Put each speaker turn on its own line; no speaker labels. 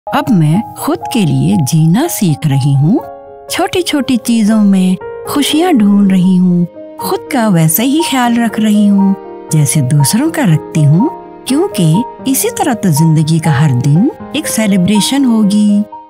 अब मैं खुद के लिए जीना सीख रही हूँ। छोटी छोटी चीजों में खुशियाँ ढूंढ रही हूँ। खुद का वैसे ही ख्याल रख रही हूँ जैसे दूसरों का रखती हूँ, क्योंकि इसी तरह तो जिंदगी का हर दिन एक सेलिब्रेशन होगी।